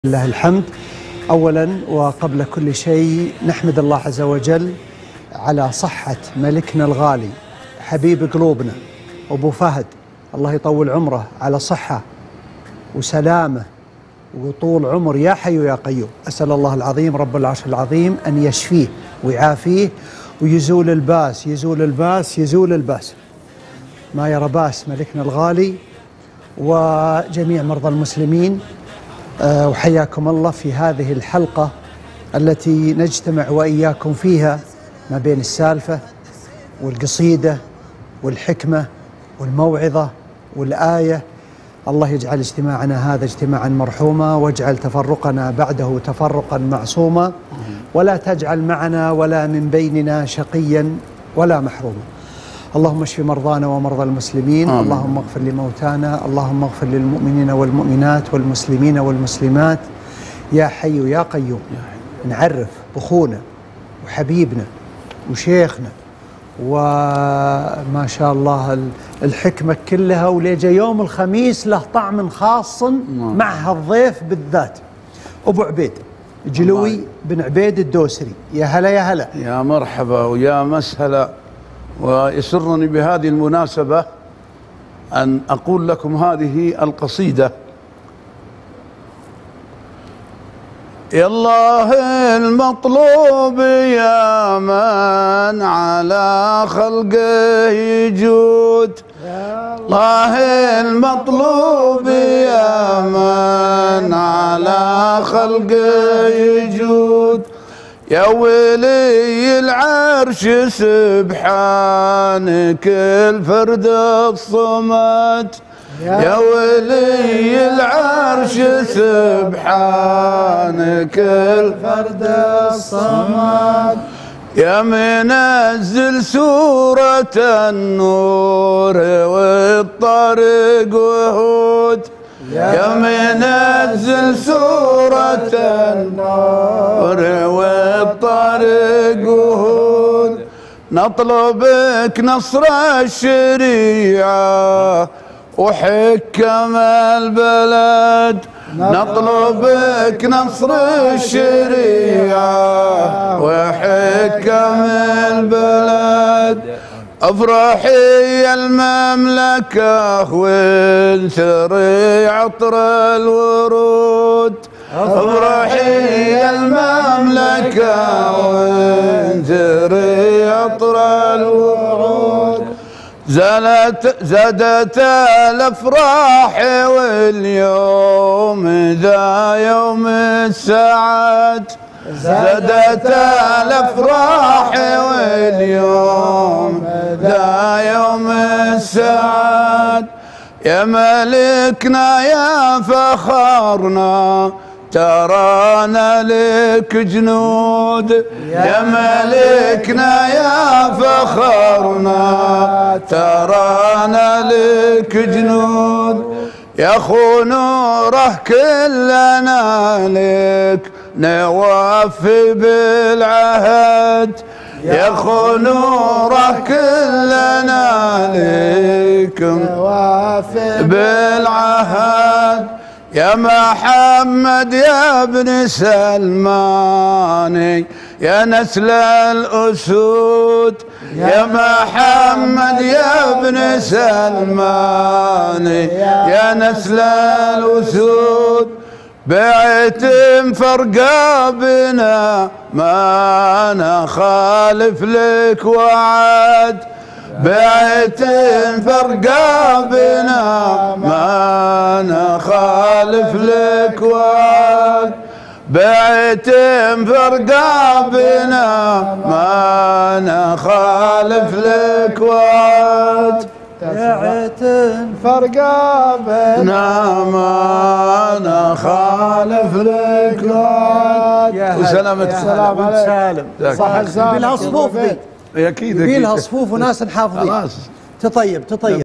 لله الحمد. أولا وقبل كل شيء نحمد الله عز وجل على صحة ملكنا الغالي حبيب قلوبنا أبو فهد، الله يطول عمره على صحة وسلامة وطول عمر يا حي يا قيوم. أسأل الله العظيم رب العرش العظيم أن يشفيه ويعافيه ويزول الباس يزول الباس ما يرى باس ملكنا الغالي وجميع مرضى المسلمين. وحياكم الله في هذه الحلقة التي نجتمع وإياكم فيها ما بين السالفة والقصيدة والحكمة والموعظة والآية. الله يجعل اجتماعنا هذا اجتماعا مرحوما، واجعل تفرقنا بعده تفرقا معصوما، ولا تجعل معنا ولا من بيننا شقيا ولا محروما. اللهم اشف مرضانا ومرضى المسلمين. آمين. اللهم اغفر لموتانا، اللهم اغفر للمؤمنين والمؤمنات والمسلمين والمسلمات يا حي يا قيوم. نعرف بأخونا وحبيبنا وشيخنا وما شاء الله الحكمة كلها، وليجا يوم الخميس له طعم خاص مع هالضيف بالذات، أبو عبيد جلوي بن عبيد الدوسري. يا هلا يا هلا، يا مرحبا ويا مسهلا. ويسرني بهذه المناسبة أن أقول لكم هذه القصيدة. يا الله المطلوب يا من على خلقه يجود، الله المطلوب يا من على خلقه يجود، يا ولي العرش سبحانك الفرد الصمد، يا ولي العرش سبحانك الفرد الصمد، يا منزل سورة النور والطريق وهود، يا منزل سورة النور والطريق وهود، نطلبك نصر الشريعة وحكم البلد، نطلبك نصر الشريعة وحكم البلد، افرحي المملكة وانثري عطر الورود، افرحي المملكة وانثري عطر الورود، زادت الافراح واليوم ذا يوم السعد، زادت الافراح واليوم ذا يوم السعد، يا ملكنا يا فخرنا ترانا لك جنود، يا ملكنا يا فخرنا ترانا لك جنود، يا خو نوره كلنا لك نوفي بالعهد، يا خو نوره كلنا لك نوفي بالعهد، يا محمد يا ابن سلمان يا نسل الأسود، يا محمد يا ابن سلمان يا نسل الأسود، بعت فرقا بنا ما نخالف لك وعد، بعت فرقا بنا ما نخالف لك وعد، بعت فرقا بنا ما نخالف لك وعد، بعت فرقا بنا ما نخالف لك وعد. وسلامة السلام عليك سالم. صح الزمان بالها صفوف دي، اكيد بيلها صفوف وناس حافظين. تطيب